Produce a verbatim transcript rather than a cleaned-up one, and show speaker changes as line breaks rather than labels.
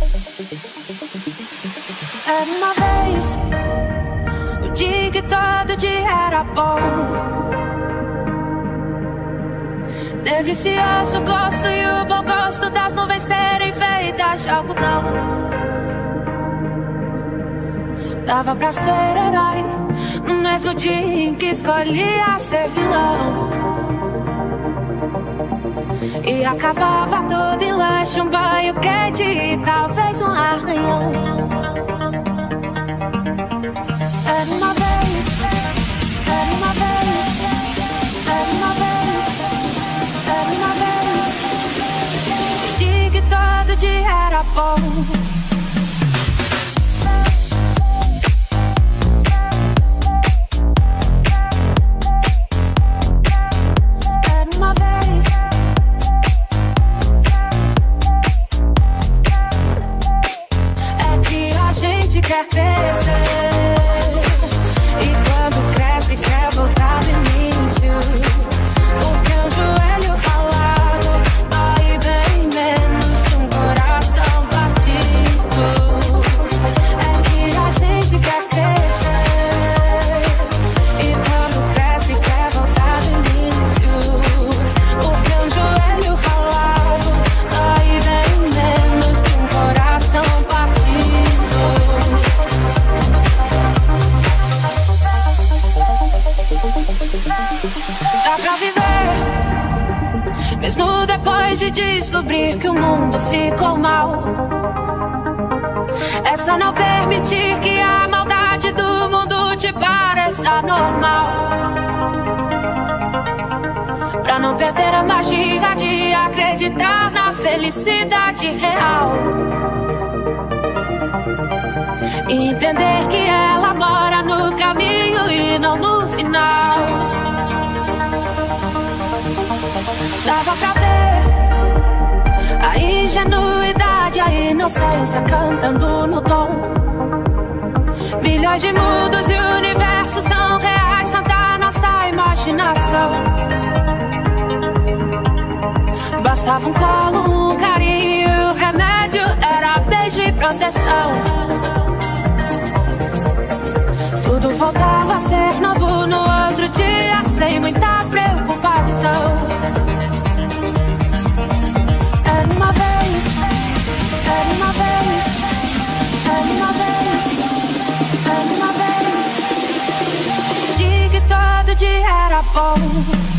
Era uma vez, o dia que todo dia era bom. Delicioso gosto e o bom gosto das nuvens serem feitas de algodão. Dava pra ser herói no mesmo dia em que escolhia ser vilão. E acabava tudo em lanche, um banho quente e talvez um arranhão. Era uma vez, era uma vez, era uma vez, era uma vez. De que todo dia era bom. Quer crescer, e quando cresce quer voltar do início, porque um joelho ralado dói bem menos que um coração partido. É que a gente quer crescer, e quando cresce quer voltar do início, porque um joelho ralado dói bem menos que um coração partido. Dá pra viver, mesmo depois de descobrir que o mundo ficou mal. É só não permitir que a maldade do mundo te pareça normal, pra não perder a magia de acreditar na felicidade real. E entender que ela mora no caminho e não no final. Dava pra ver a ingenuidade, a inocência cantando no tom. Milhões de mundos e universos tão reais, tanta nossa imaginação. Bastava um colo, um carinho, o remédio era beijo e proteção. Tudo voltava a ser novo no outro dia, sem muita preocupação. Era uma vez, era uma vez, era uma vez, era uma vez. De que todo dia era bom.